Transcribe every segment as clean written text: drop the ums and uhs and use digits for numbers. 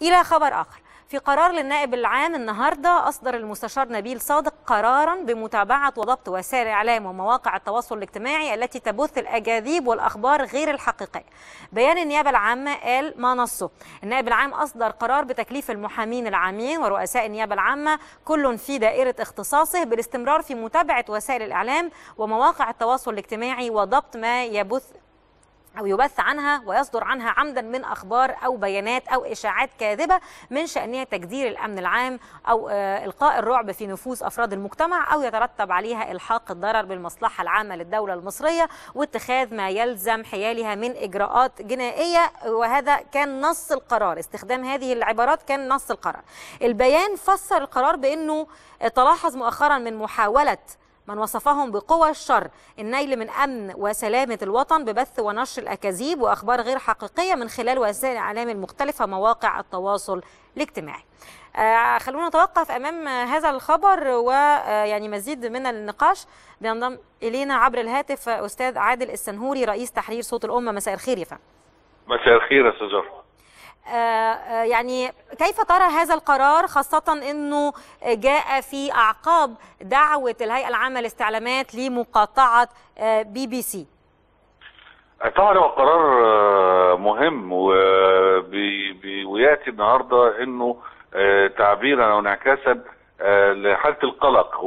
إلى خبر آخر. في قرار للنائب العام النهارده أصدر المستشار نبيل صادق قرارا بمتابعة وضبط وسائل الإعلام ومواقع التواصل الاجتماعي التي تبث الأكاذيب والأخبار غير الحقيقية. بيان النيابة العامة قال ما نصه: النائب العام أصدر قرار بتكليف المحامين العامين ورؤساء النيابة العامة كل في دائرة اختصاصه بالاستمرار في متابعة وسائل الإعلام ومواقع التواصل الاجتماعي وضبط ما يبث عنها ويصدر عنها عمدا من أخبار أو بيانات أو إشاعات كاذبة من شأنها تجدير الأمن العام أو إلقاء الرعب في نفوس أفراد المجتمع أو يترتب عليها إلحاق الضرر بالمصلحة العامة للدولة المصرية واتخاذ ما يلزم حيالها من إجراءات جنائية. وهذا كان نص القرار، استخدام هذه العبارات كان نص القرار. البيان فسر القرار بأنه تلاحظ مؤخرا من محاولة من وصفهم بقوى الشر النيل من أمن وسلامة الوطن ببث ونشر الأكاذيب وأخبار غير حقيقية من خلال وسائل الإعلام المختلفة مواقع التواصل الاجتماعي. خلونا نتوقف أمام هذا الخبر ويعني مزيد من النقاش. بينضم إلينا عبر الهاتف أستاذ عادل السنهوري رئيس تحرير صوت الأمة. مساء الخير يا فندم. مساء الخير يا أستاذ جعفر. يعني كيف ترى هذا القرار، خاصة أنه جاء في أعقاب دعوة الهيئة العامة للاستعلامات لمقاطعة BBC؟ طبعا هو قرار مهم ويأتي النهارده أنه تعبيرا أو انعكاسا لحالة القلق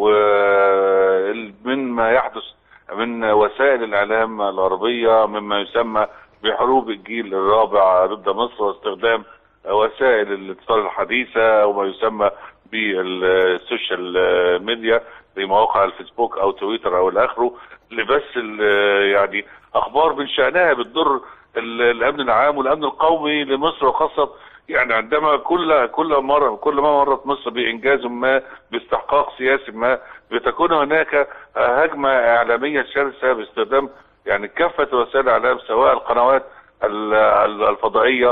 ومن ما يحدث من وسائل الإعلام الغربية مما يسمى بحروب الجيل الرابع ضد مصر واستخدام وسائل الاتصال الحديثة وما يسمى بالسوشيال ميديا زي مواقع الفيسبوك او تويتر او الاخره لبث يعني اخبار من شأنها بتضر الامن العام والامن القومي لمصر، وخاصة يعني عندما كل ما مرت مصر بانجاز ما باستحقاق سياسي ما بتكون هناك هجمة اعلامية شرسة باستخدام يعني كافة وسائل الاعلام سواء القنوات الفضائية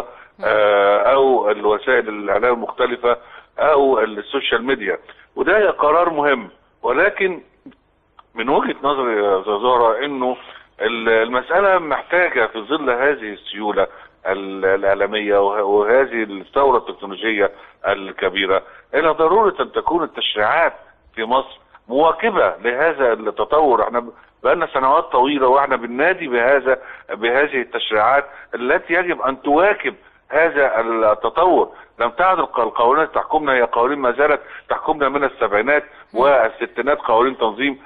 او الوسائل الاعلام المختلفة او السوشيال ميديا. وده قرار مهم، ولكن من وجهة نظري يا زهرة انه المسألة محتاجة في ظل هذه السيولة الاعلامية وهذه الثورة التكنولوجية الكبيرة الى ضرورة ان تكون التشريعات في مصر مواكبة لهذا التطور. احنا بقالنا سنوات طويلة واحنا بننادي بهذه التشريعات التي يجب ان تواكب هذا التطور. لم تعد القوانين التي تحكمنا هي قوانين ما زالت تحكمنا من السبعينات والستينات، قوانين تنظيم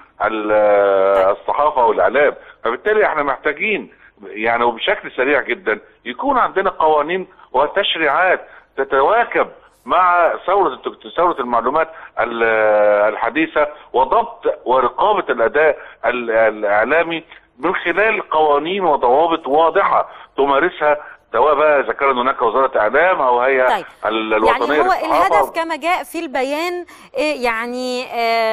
الصحافة والاعلام. فبالتالي احنا محتاجين يعني وبشكل سريع جدا يكون عندنا قوانين وتشريعات تتواكب مع ثورة المعلومات الحديثة وضبط ورقابة الأداء الإعلامي من خلال قوانين وضوابط واضحة تمارسها سواء بقى إذا كان هناك وزارة إعلام أو هي طيب. الوطنية يعني هو الهدف كما جاء في البيان يعني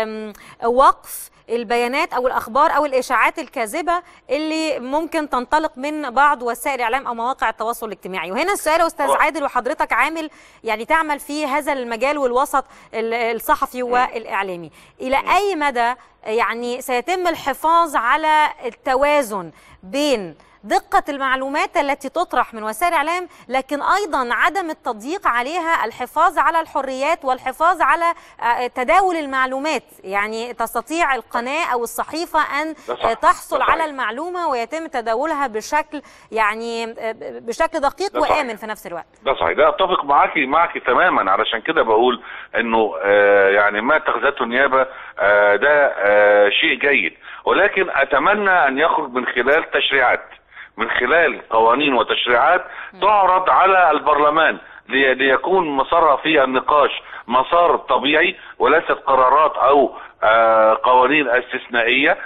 وقف البيانات أو الأخبار أو الإشاعات الكاذبة اللي ممكن تنطلق من بعض وسائل الإعلام أو مواقع التواصل الاجتماعي. وهنا السؤال يا أستاذ عادل، وحضرتك عامل يعني تعمل في هذا المجال والوسط الصحفي والإعلامي، إلى أي مدى يعني سيتم الحفاظ على التوازن بين دقة المعلومات التي تطرح من وسائل الإعلام لكن أيضا عدم التضييق عليها، الحفاظ على الحريات والحفاظ على تداول المعلومات؟ يعني تستطيع القناة أو الصحيفة أن تحصل على المعلومة ويتم تداولها بشكل يعني بشكل دقيق وآمن في نفس الوقت. ده صحيح، ده أتفق معك تماما. علشان كده بقول إنه يعني ما اتخذته النيابة ده شيء جيد، ولكن أتمنى أن يخرج من خلال تشريعات، من خلال قوانين وتشريعات تعرض على البرلمان ليكون مسارها في النقاش مسار طبيعي وليست قرارات او قوانين استثنائية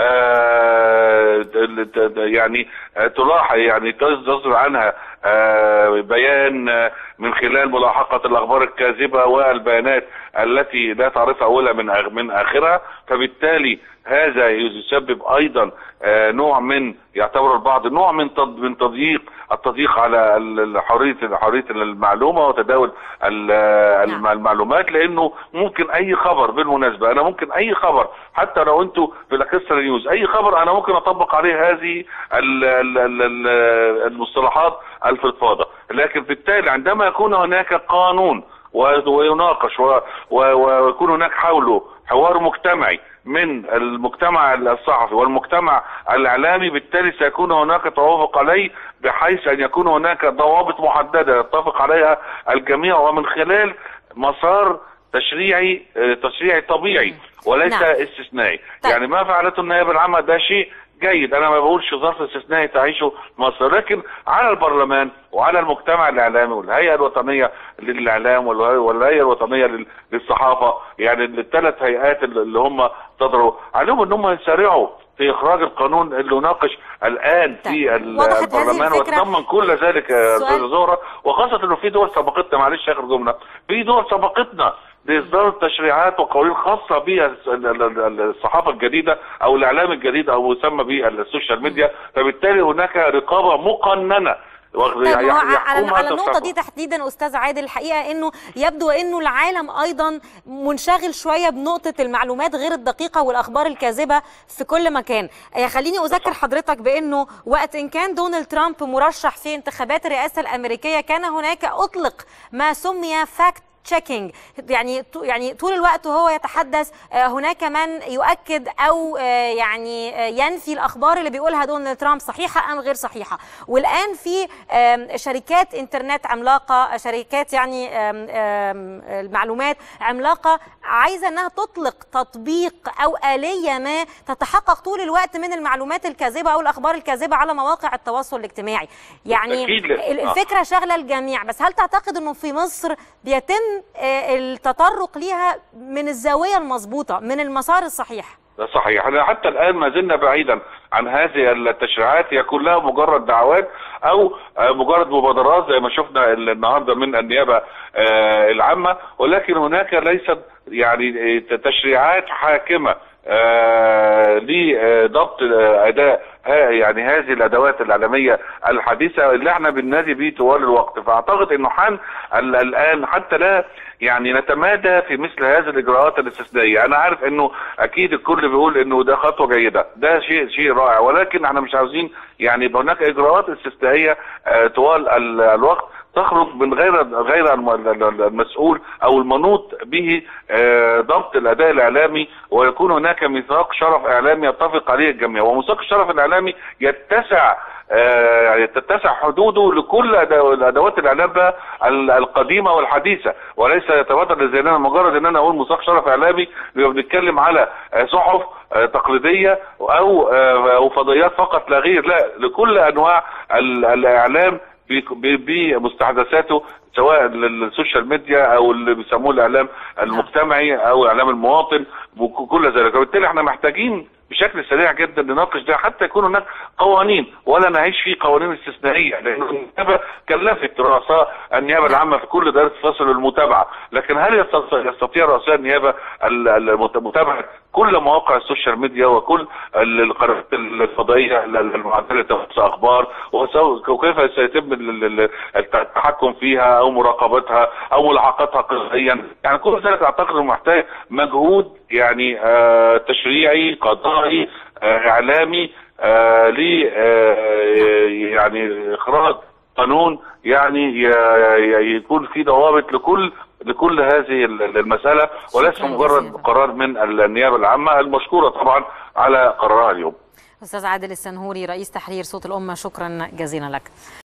يعني تلاحظ يعني تصدر عنها بيان من خلال ملاحقة الأخبار الكاذبة والبيانات التي لا تعرف أولها من آخرها. فبالتالي هذا يسبب أيضا نوع من يعتبر البعض نوع من التضييق على حرية المعلومة وتداول المعلومات، لأنه ممكن أي خبر، بالمناسبة أنا ممكن أي خبر حتى لو أنتوا في الأكسترا نيوز أي خبر أنا ممكن أطبق عليه هذه المصطلحات الفضفاضة. لكن بالتالي عندما يكون هناك قانون ويناقش ويكون هناك حوله حوار مجتمعي من المجتمع الصحفي والمجتمع الإعلامي، بالتالي سيكون هناك توافق عليه، بحيث أن يكون هناك ضوابط محددة يتفق عليها الجميع، ومن خلال مسار تشريعي طبيعي وليس استثنائي. يعني ما فعلته النائب العامة ده شيء جيد، انا ما بقولش ظرف استثنائي تعيشه مصر، لكن على البرلمان وعلى المجتمع الاعلامي والهيئه الوطنيه للاعلام والهيئه الوطنيه للصحافه، يعني الثلاث هيئات اللي هم صدروا عليهم ان هم يسارعوا في اخراج القانون اللي يناقش الان في البرلمان وتضمن كل ذلك يا استاذه زهره، وخاصه انه في دول سبقتنا، معلش اخر جمله، في دول سبقتنا لاصدار تشريعات وقوانين خاصه بالصحافه الجديده او الاعلام الجديد او يسمى بالسوشيال ميديا، فبالتالي هناك رقابه مقننه. على النقطة دي تحديدا أستاذ عادل، الحقيقة أنه يبدو أنه العالم أيضا منشغل شوية بنقطة المعلومات غير الدقيقة والأخبار الكاذبة في كل مكان. خليني أذكر حضرتك بأنه وقت إن كان دونالد ترامب مرشح في انتخابات الرئاسة الأمريكية كان هناك أطلق ما سمي فاكت تشيكينج، يعني طول الوقت هو يتحدث، هناك من يؤكد او يعني ينفي الاخبار اللي بيقولها دونالد ترامب صحيحه ام غير صحيحه. والان في شركات انترنت عملاقه، شركات يعني المعلومات عملاقه عايزه انها تطلق تطبيق او آلية ما تتحقق طول الوقت من المعلومات الكاذبه او الاخبار الكاذبه على مواقع التواصل الاجتماعي. يعني الفكره شغله الجميع، بس هل تعتقد انه في مصر بيتم التطرق ليها من الزاوية المضبوطة، من المسار الصحيح؟ ده صحيح، احنا حتى الآن ما زلنا بعيدا عن هذه التشريعات، هي كلها مجرد دعوات او مجرد مبادرات زي ما شفنا النهارده من النيابة العامة، ولكن هناك ليست يعني تشريعات حاكمة لضبط اداء يعني هذه الادوات الاعلاميه الحديثه اللي احنا بننادي بيه طوال الوقت. فاعتقد انه حان الان حتى لا يعني نتمادى في مثل هذه الاجراءات الاستثنائيه. انا عارف انه اكيد الكل بيقول انه ده خطوه جيده، ده شيء رائع، ولكن احنا مش عاوزين يعني يبقى هناك اجراءات استثنائيه طوال الوقت تخرج من غير المسؤول او المنوط به ضبط الاداء الاعلامي، ويكون هناك ميثاق شرف اعلامي يتفق عليه الجميع، وميثاق الشرف الاعلامي تتسع حدوده لكل ادوات الاعلام القديمه والحديثه، وليس يتبادر لذهننا مجرد ان انا اقول ميثاق شرف اعلامي يبقى بنتكلم على صحف تقليديه او فضائيات فقط لا غير، لا، لكل انواع الاعلام بمستحدثاته، سواء السوشيال ميديا او اللي بيسموه الاعلام المجتمعي او اعلام المواطن وكل ذلك. وبالتالي احنا محتاجين بشكل سريع جدا نناقش ده حتى يكون هناك قوانين، ولا نعيش في قوانين استثنائيه، لان النيابه كلفت رؤساء النيابه العامه في كل دائره الفصل والمتابعه، لكن هل يستطيع رؤساء النيابه متابعه كل مواقع السوشيال ميديا وكل القنوات الفضائيه المعدله توصل اخبار، وكيف سيتم التحكم فيها او مراقبتها او ملاحقتها قضائيا؟ يعني كل ذلك اعتقد انه محتاج مجهود يعني تشريعي قضائي اعلامي يعني اخراج قانون يعني يكون في ضوابط لكل هذه المسألة، وليس مجرد قرار من النيابة العامة المشكورة طبعا على قرارها اليوم. أستاذ عادل السنهوري رئيس تحرير صوت الأمة، شكرا جزيلا لك.